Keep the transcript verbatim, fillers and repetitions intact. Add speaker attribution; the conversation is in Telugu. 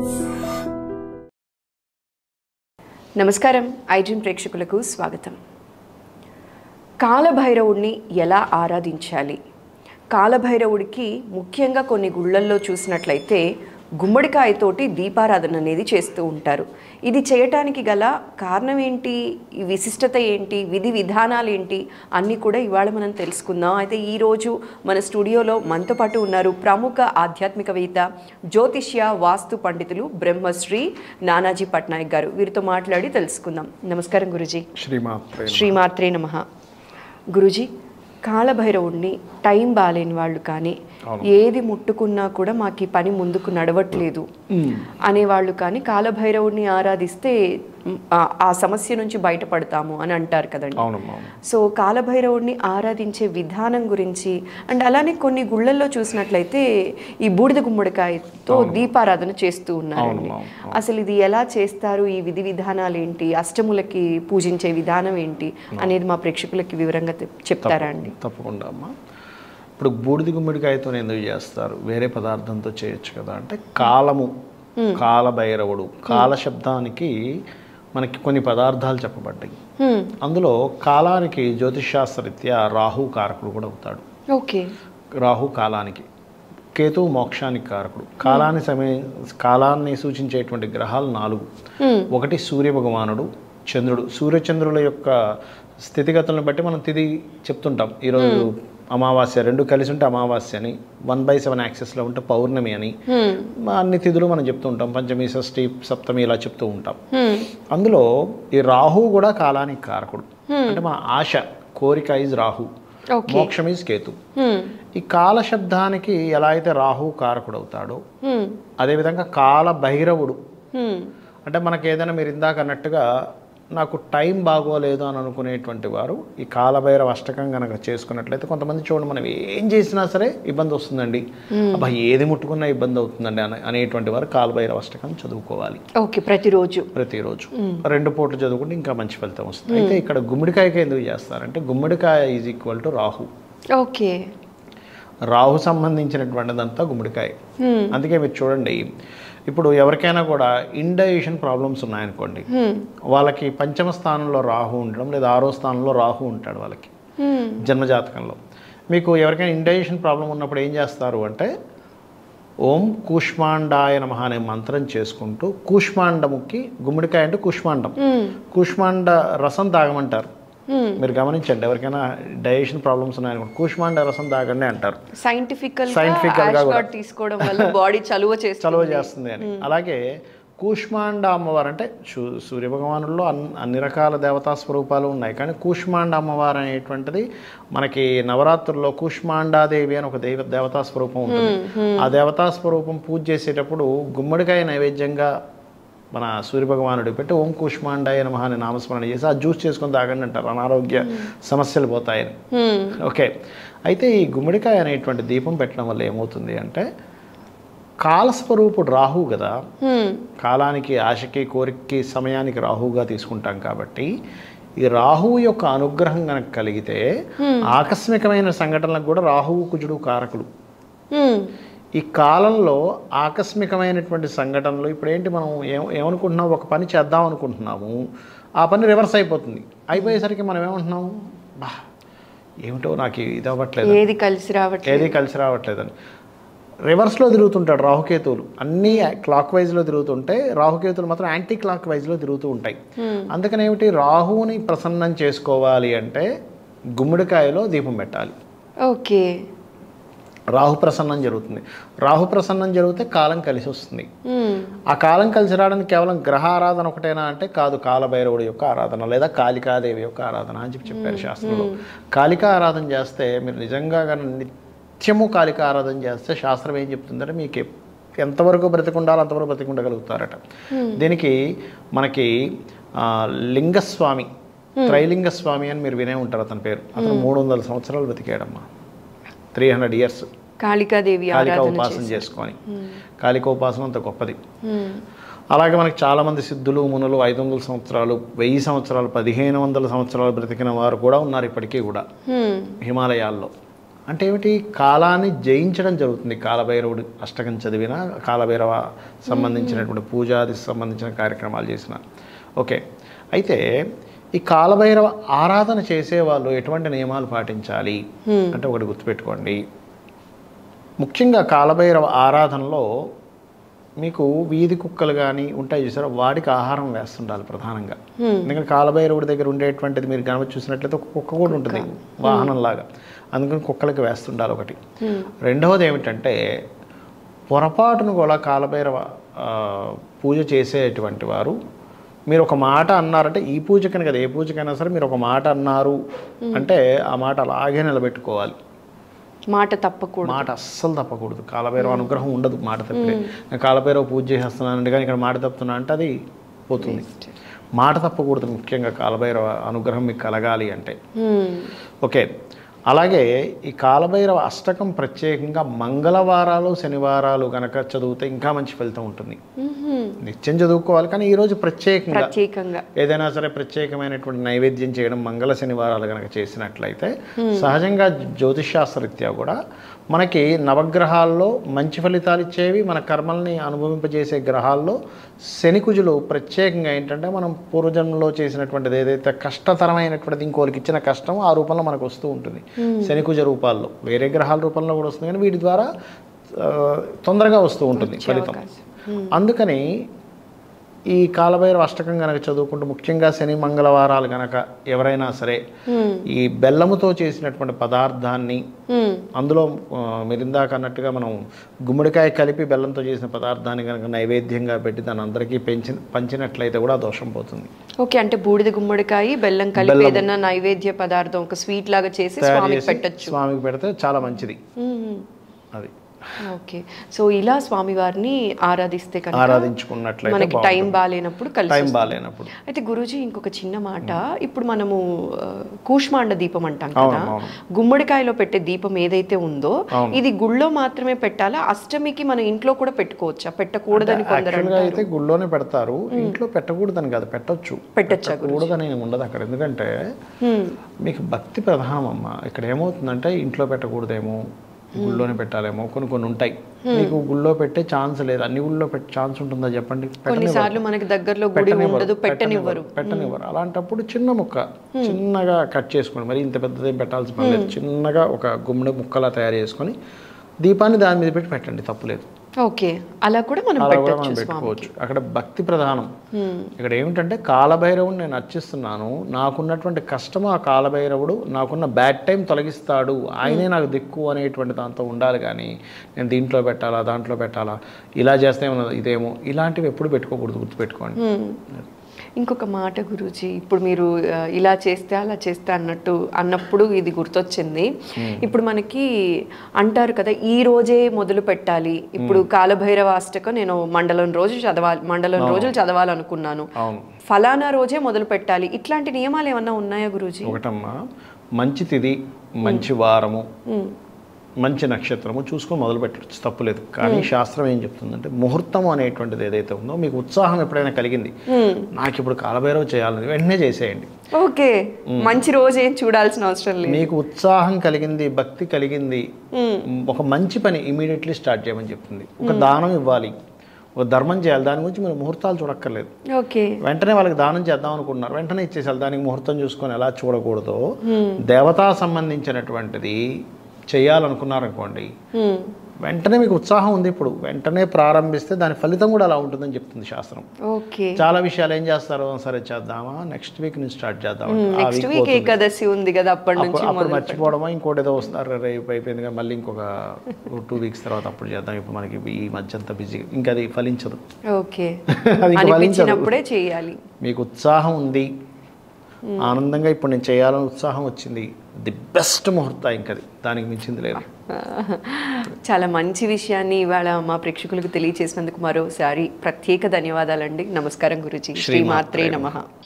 Speaker 1: నమస్కారం ఐడ్రీమ్ ప్రేక్షకులకు స్వాగతం. కాలభైరవుడిని ఎలా ఆరాధించాలి? కాలభైరవుడికి ముఖ్యంగా కొన్ని గుళ్ళల్లో చూసినట్లయితే గుమ్మడికాయతోటి దీపారాధన అనేది చేస్తూ ఉంటారు. ఇది చేయటానికి గల కారణం ఏంటి, ఈ విశిష్టత ఏంటి, విధి విధానాలు ఏంటి అన్నీ కూడా ఇవాళ మనం తెలుసుకుందాం. అయితే ఈరోజు మన స్టూడియోలో మనతో పాటు ఉన్నారు ప్రముఖ ఆధ్యాత్మికవేత్త, జ్యోతిష్య, వాస్తు పండితులు బ్రహ్మశ్రీ నానాజీ పట్నాయక్ గారు. వీరితో మాట్లాడి తెలుసుకుందాం. నమస్కారం గురుజీ.
Speaker 2: శ్రీమాత్రే
Speaker 1: శ్రీమాత్రే నమః. గురుజీ, కాలభైరవుడిని టైం బాలేని వాళ్ళు కానీ, ఏది ముట్టుకున్నా కూడా మాకు ఈ పని ముందుకు నడవట్లేదు అనేవాళ్ళు కానీ కాలభైరవుడిని ఆరాధిస్తే ఆ సమస్య నుంచి బయటపడతాము అని అంటారు కదండి. సో కాలభైరవుడిని ఆరాధించే విధానం గురించి అండ్ అలానే కొన్ని గుళ్ళల్లో చూసినట్లయితే ఈ బూడిద గుమ్మడికాయతో దీపారాధన చేస్తూ ఉన్నారండి. అసలు ఇది ఎలా చేస్తారు, ఈ విధి విధానాలు ఏంటి, అష్టములకి పూజించే విధానం ఏంటి అనేది మా ప్రేక్షకులకి వివరంగా చెప్తారా అండి?
Speaker 2: తప్పకుండా అమ్మా. ఇప్పుడు బూడిద గుమ్మడికాయతో ఎందుకు చేస్తారు, వేరే పదార్థంతో చేయొచ్చు కదా అంటే, కాలము, కాలభైరవుడు, కాల శబ్దానికి మనకి కొన్ని పదార్థాలు చెప్పబడ్డాయి. అందులో కాలానికి జ్యోతిషాస్త్రరీత్యా రాహు కారకుడు కూడా అవుతాడు.
Speaker 1: ఓకే.
Speaker 2: రాహు కాలానికి, కేతువు మోక్షానికి కారకుడు. కాలాన్ని సమయ కాలాన్ని సూచించేటువంటి గ్రహాలు నాలుగు. ఒకటి సూర్య భగవానుడు, చంద్రుడు. సూర్యచంద్రుల యొక్క స్థితిగతులను బట్టి మనం తిది చెప్తుంటాం. ఈరోజు అమావాస్య రెండు కలిసి ఉంటే అమావాస్య అని, వన్ బై సెవెన్ యాక్సెస్లో ఉంటే పౌర్ణమి అని, అన్ని తిథులు మనం చెప్తూ ఉంటాం. పంచమి, షష్ఠి, సప్తమి ఇలా చెప్తూ ఉంటాం. అందులో ఈ రాహు కూడా కాలానికి కారకుడు. అంటే మన ఆశ, కోరిక ఈజ్ రాహు, మోక్షం ఈజ్ కేతు. ఈ కాల శబ్దానికి ఎలా అయితే రాహు కారకుడు అవుతాడో, అదేవిధంగా కాల భైరవుడు అంటే మనకి ఏదైనా మీరు ఇందాక అన్నట్టుగా నాకు టైం బాగోలేదు అని అనుకునేటువంటి వారు ఈ కాలభైరవ అష్టకం కనుక చేసుకున్నట్లయితే, కొంతమంది చూడండి మనం ఏం చేసినా సరే ఇబ్బంది వస్తుందండి, అబ్బా ఏది ముట్టుకున్నా ఇబ్బంది అవుతుందండి అని అనేటువంటి వారు కాలభైరవ అష్టకం చదువుకోవాలి.
Speaker 1: ఓకే. ప్రతిరోజు
Speaker 2: ప్రతిరోజు రెండు పూటలు చదువుకుంటే ఇంకా మంచి ఫలితం వస్తుంది. అయితే ఇక్కడ గుమ్మడికాయకి ఎందుకు చేస్తారంటే, గుమ్మడికాయ is equal to Rahu.
Speaker 1: Okay.
Speaker 2: Rahu సంబంధించినటువంటిదంతా గుమ్మడికాయ. అందుకే మీరు చూడండి, ఇప్పుడు ఎవరికైనా కూడా ఇండైజెషన్ ప్రాబ్లమ్స్ ఉన్నాయనుకోండి, వాళ్ళకి పంచమ స్థానంలో రాహు ఉండడం లేదా ఆరో స్థానంలో రాహు ఉంటాడు వాళ్ళకి జన్మజాతకంలో. మీకు ఎవరికైనా ఇండైజెషన్ ప్రాబ్లం ఉన్నప్పుడు ఏం చేస్తారు అంటే, ఓం కూష్మాండాయ నమః అనే మంత్రం చేసుకుంటూ, కూష్మాండముకి, గుమ్మడికాయ అంటే కూష్మాండం, కూష్మాండ రసం తాగమంటారు. మీరు గమనించండి, ఎవరికైనా డైజెషన్ ప్రాబ్లమ్స్ ఉన్నాయనుకోండి కూష్మాండ రసం తాగండి అంటారు.
Speaker 1: సైంటిఫికల్ గా తీసుకోవడం వల్ల బాడీ చలువ చేస్తుంది
Speaker 2: చలువ చేస్తుంది అని. అలాగే కూష్మాండ అమ్మవారు అంటే సూర్య భగవానుల్లో అన్ని రకాల దేవతా స్వరూపాలు ఉన్నాయి, కానీ కూష్మాండ అమ్మవారు అనేటువంటిది మనకి నవరాత్రుల్లో కూష్మాండాదేవి అని ఒక దేవ దేవతా స్వరూపం ఉంటుంది. ఆ దేవతా స్వరూపం పూజ చేసేటప్పుడు గుమ్మడికాయ నైవేద్యంగా మన సూర్యభగవానుడి పెట్టి ఓం కూష్మాండాయ నమః అని నామస్మరణ చేసి ఆ జ్యూస్ చేసుకొని తాగండి అంటారు, అనారోగ్య సమస్యలు పోతాయని. ఓకే. అయితే ఈ గుమ్మడికాయ అనేటువంటి దీపం పెట్టడం వల్ల ఏమవుతుంది అంటే, కాలస్వరూపుడు రాహు కదా, కాలానికి, ఆశకి, కోరికకి, సమయానికి రాహుగా తీసుకుంటాం కాబట్టి, ఈ రాహువు యొక్క అనుగ్రహం కనుక కలిగితే ఆకస్మికమైన సంఘటనలకు కూడా రాహువు కుజుడు కారకుడు. ఈ కాలంలో ఆకస్మికమైనటువంటి సంఘటనలు, ఇప్పుడు ఏంటి మనం ఏ ఏమనుకుంటున్నాం, ఒక పని చేద్దాం అనుకుంటున్నాము, ఆ పని రివర్స్ అయిపోతుంది. అయిపోయేసరికి మనం ఏమంటున్నాము, బా ఏమిటో నాకు ఇది అవ్వట్లేదు,
Speaker 1: ఏది కలిసి రావట్లేదు
Speaker 2: ఏది కలిసి రావట్లేదని రివర్స్లో తిరుగుతుంటాడు రాహుకేతువులు. అన్నీ క్లాక్ వైజ్లో తిరుగుతుంటే రాహుకేతువులు మాత్రం యాంటీ క్లాక్ వైజ్లో తిరుగుతూ ఉంటాయి. అందుకని ఏమిటి, రాహువుని ప్రసన్నం చేసుకోవాలి అంటే గుమ్మడికాయలో దీపం పెట్టాలి.
Speaker 1: ఓకే.
Speaker 2: రాహు ప్రసన్నం జరుగుతుంది. రాహు ప్రసన్నం జరిగితే కాలం కలిసి వస్తుంది. ఆ కాలం కలిసి రావడానికి కేవలం గ్రహ ఆరాధన ఒకటేనా అంటే కాదు, కాలభైరవుడి యొక్క ఆరాధన లేదా కాళికాదేవి యొక్క ఆరాధన అని చెప్పి చెప్పారు శాస్త్రంలో. కాళికా ఆరాధన చేస్తే మీరు నిజంగా నిత్యము కాళికా ఆరాధన చేస్తే శాస్త్రం ఏం చెప్తుందంటే, మీకు ఎంతవరకు బ్రతికుండాలో అంతవరకు బ్రతికుండగలుగుతారట. దీనికి మనకి లింగస్వామి, త్రైలింగ స్వామి అని మీరు వినే ఉంటారు అతని పేరు. అతను మూడు వందల సంవత్సరాలు బ్రతికాడమ్మా, three hundred years
Speaker 1: Kalikadevi
Speaker 2: Kalika ఉపాసన చేసుకొని. కాళికా ఉపాసన అంత గొప్పది. అలాగే మనకి చాలామంది సిద్ధులు, మునులు ఐదు వందల సంవత్సరాలు, వెయ్యి సంవత్సరాలు, పదిహేను వందల సంవత్సరాలు బ్రతికిన వారు కూడా ఉన్నారు ఇప్పటికీ కూడా హిమాలయాల్లో. అంటే ఏమిటి, కాలాన్ని జయించడం జరుగుతుంది. కాలభైరవుడు అష్టకం చదివిన, కాలభైరవ సంబంధించినటువంటి పూజాది సంబంధించిన కార్యక్రమాలు చేసిన. ఓకే, అయితే ఈ కాలభైరవ ఆరాధన చేసేవాళ్ళు ఎటువంటి నియమాలు పాటించాలి అంటే ఒకటి గుర్తుపెట్టుకోండి. ముఖ్యంగా కాలభైరవ ఆరాధనలో మీకు వీధి కుక్కలు కానీ ఉంటాయి చూసారా, వాడికి ఆహారం వేస్తుండాలి ప్రధానంగా. ఎందుకంటే కాలభైరవుడి దగ్గర ఉండేటువంటిది మీరు కనుక చూసినట్లయితే ఒక కుక్క కూడా ఉంటుంది వాహనంలాగా, అందుకని కుక్కలకి వేస్తుండాలి ఒకటి. రెండవది ఏమిటంటే పొరపాటును కూడా కాలభైరవ పూజ చేసేటువంటి వారు మీరు ఒక మాట అన్నారంటే, ఈ పూజకని కదా ఏ పూజకైనా సరే మీరు ఒక మాట అన్నారు అంటే ఆ మాట అలాగే నిలబెట్టుకోవాలి.
Speaker 1: మాట తప్పకూడదు,
Speaker 2: మాట అస్సలు తప్పకూడదు. కాలభైరవ అనుగ్రహం ఉండదు మాట తప్పితే. నేను కాలభైరవ పూజ చేస్తున్నానంటే కానీ ఇక్కడ మాట తప్పుతున్నా అంటే అది పోతుంది. మాట తప్పకూడదు ముఖ్యంగా కాలభైరవ అనుగ్రహం మీకు కలగాలి అంటే. ఓకే, అలాగే ఈ కాలభైరవ అష్టకం ప్రత్యేకంగా మంగళవారాలు శనివారాలు కనుక చదివితే ఇంకా మంచి ఫలితం ఉంటుంది. నిత్యం చదువుకోవాలి, కానీ ఈరోజు ప్రత్యేకంగా
Speaker 1: ప్రత్యేకంగా
Speaker 2: ఏదైనా సరే ప్రత్యేకమైనటువంటి నైవేద్యం చేయడం మంగళ శనివారాలు కనుక చేసినట్లయితే సహజంగా జ్యోతిషాస్త్రరీత్యా కూడా మనకి నవగ్రహాల్లో మంచి ఫలితాలు ఇచ్చేవి, మన కర్మల్ని అనుభవింపజేసే గ్రహాల్లో శని కుజులు ప్రత్యేకంగా ఏంటంటే మనం పూర్వజన్మలో చేసినటువంటిది ఏదైతే కష్టతరమైనటువంటిది ఇంకోరికి ఇచ్చిన కష్టం ఆ రూపంలో మనకు వస్తూ ఉంటుంది. శని కుజ రూపాల్లో, వేరే గ్రహాల రూపంలో కూడా వస్తుంది, కానీ వీటి ద్వారా తొందరగా వస్తూ ఉంటుంది ఫలితం. అందుకని ఈ కాలభైరవ అష్టకం కనుక చదువుకుంటూ ముఖ్యంగా శని మంగళవారాలు కనుక ఎవరైనా సరే ఈ బెల్లముతో చేసినటువంటి పదార్థాన్ని, అందులో మీరు ఇందాక అన్నట్టుగా మనం గుమ్మడికాయ కలిపి బెల్లంతో చేసిన పదార్థాన్ని కనుక నైవేద్యంగా పెట్టి దాని అందరికీ పెంచి పంచినట్లయితే కూడా దోషం పోతుంది.
Speaker 1: ఓకే, అంటే బూడిద గుమ్మడికాయ బెల్లం కలిపి ఏదైనా నైవేద్య పదార్థం ఒక స్వీట్ లాగా చేసి స్వామికి పెట్టచ్చు,
Speaker 2: స్వామికి పెడితే చాలా మంచిది. అది
Speaker 1: ఓకే, సో ఇలా స్వామివారిని ఆరాధిస్తే కనుక
Speaker 2: ఆరాధించుకున్నట్లయితే
Speaker 1: మనకి టైం బాగాలేనప్పుడు
Speaker 2: టైం బాగాలేనప్పుడు.
Speaker 1: అయితే గురూజీ ఇంకొక చిన్న మాట, ఇప్పుడు మనము కూష్మాండ దీపం అంటాం కదా, గుమ్మడికాయలో పెట్టే దీపం ఏదైతే ఉందో ఇది గుళ్ళో మాత్రమే పెట్టాలా, అష్టమికి మన ఇంట్లో కూడా పెట్టుకోవచ్చా? పెట్టకూడదని కొందరు
Speaker 2: అయితే గుళ్ళోనే పెడతారు, ఇంట్లో పెట్టకూడదని కాదు, పెట్టొచ్చు
Speaker 1: పెట్టచ్చా
Speaker 2: కూడదని ఉండదు అక్కడ. ఎందుకంటే మీకు భక్తి ప్రధానం అమ్మ. ఇక్కడ ఏమవుతుందంటే ఇంట్లో పెట్టకూడదేమో, గుళ్ళోనే పెట్టాలేమో, కొన్ని కొన్ని ఉంటాయి. మీకు గుళ్ళో పెట్టే ఛాన్స్ లేదు, అన్ని గుళ్ళో పెట్టే ఛాన్స్ ఉంటుందా చెప్పండి?
Speaker 1: కొన్నిసార్లు మనకి దగ్గరలో గుడి ఉండదు, పెట్టనివ్వరు
Speaker 2: పెట్టనివ్వరు అలాంటప్పుడు చిన్న ముక్క చిన్నగా కట్ చేసుకోండి, మరి ఇంత పెద్దదేం పెట్టాల్సిన పని లేదు. చిన్నగా ఒక గుమ్మడి ముక్కలా తయారు చేసుకొని దీపాన్ని దాని మీద పెట్టి పెట్టండి, తప్పులేదు.
Speaker 1: ఓకే, అలా కూడా మనం
Speaker 2: పెట్టుకోవచ్చు. అక్కడ భక్తి ప్రధానం. ఇక్కడ ఏమిటంటే కాలభైరవుడు నేను అర్చిస్తున్నాను, నాకున్నటువంటి కష్టము ఆ కాలభైరవుడు నాకున్న బ్యాడ్ టైం తొలగిస్తాడు, ఆయనే నాకు దిక్కు అనేటువంటి దాంతో ఉండాలి. కానీ నేను దీంట్లో పెట్టాలా దాంట్లో పెట్టాలా, ఇలా చేస్తే ఇదేమో, ఇలాంటివి ఎప్పుడు పెట్టుకోకూడదు, గుర్తుపెట్టుకోండి.
Speaker 1: ఇంకొక మాట గురూజీ, ఇప్పుడు మీరు ఇలా చేస్తే అలా చేస్తే అన్నట్టు అన్నప్పుడు ఇది గుర్తొచ్చింది. ఇప్పుడు మనకి అంటారు కదా, ఈ రోజే మొదలు పెట్టాలి. ఇప్పుడు కాలభైరవ అష్టకం నేను మండలం రోజు చదవాలి, మండలం రోజులు చదవాలనుకున్నాను, ఫలానా రోజే మొదలు పెట్టాలి, ఇట్లాంటి నియమాలు ఏమన్నా ఉన్నాయా గురూజీ?
Speaker 2: ఒకటమ్మా, మంచి తిథి, మంచి వారము, మంచి నక్షత్రము చూసుకొని మొదలు పెట్టచ్చు, తప్పులేదు. కానీ శాస్త్రం ఏం చెప్తుందంటే ముహూర్తం అనేటువంటిది ఏదైతే ఉందో, మీకు ఉత్సాహం ఎప్పుడైనా కలిగింది, నాకు ఇప్పుడు కాలభైరవ చేయాలని వెంటనే చేసేయండి.
Speaker 1: ఓకే, మంచి రోజు ఏం చూడాల్సిన అవసరం లేదు.
Speaker 2: మీకు ఉత్సాహం కలిగింది, భక్తి కలిగింది, ఒక మంచి పని ఇమీడియట్లీ స్టార్ట్ చేయమని చెప్తుంది. ఒక దానం ఇవ్వాలి, ఒక ధర్మం చేయాలి, దాని గురించి మీరు ముహూర్తాలు చూడక్కర్లేదు.
Speaker 1: ఓకే,
Speaker 2: వెంటనే వాళ్ళకి దానం చేద్దాం అనుకుంటున్నారు, వెంటనే ఇచ్చేసారు. దానికి ముహూర్తం చూసుకొని ఎలా చూడకూడదో, దేవతా సంబంధించినటువంటిది చేయాలనుకున్నారనుకోండి, వెంటనే మీకు ఉత్సాహం ఉంది, ఇప్పుడు వెంటనే ప్రారంభిస్తే దాని ఫలితం కూడా అలా ఉంటుందని చెప్తుంది శాస్త్రం.
Speaker 1: ఓకే,
Speaker 2: చాలా విషయాలు ఏం చేస్తారు, సరే చేద్దామా, నెక్స్ట్ వీక్ నుంచి స్టార్ట్ చేద్దాం,
Speaker 1: నెక్స్ట్ వీక్ ఏకాదశి ఉంది కదా, అప్పటి నుంచి
Speaker 2: అప్పుడు మర్చిపోవడమా, ఇంకోటి ఏదో వస్తారు, రేపు అయిపోయింది కదా, మళ్ళీ ఇంకొక టూ వీక్స్ తర్వాత అప్పుడు చేద్దాం, ఇప్పుడు మనకి ఈ మధ్య అంతా బిజీ, ఇంకా అది ఫలించదు.
Speaker 1: ఓకే, అది ఫలించినప్పుడే చేయాలి.
Speaker 2: మీకు ఉత్సాహం ఉంది, ఆనందంగా ఇప్పుడు నేను చేయాలని ఉత్సాహం వచ్చింది, ది బెస్ట్ ముహూర్తం, ఇంకది దానికి మించింది లేదు.
Speaker 1: చాలా మంచి విషయాన్ని ఇవాళ మా ప్రేక్షకులకు తెలియజేసినందుకు మరోసారి ప్రత్యేక ధన్యవాదాలండి. నమస్కారం గురూజీ. శ్రీమాత్రే నమః.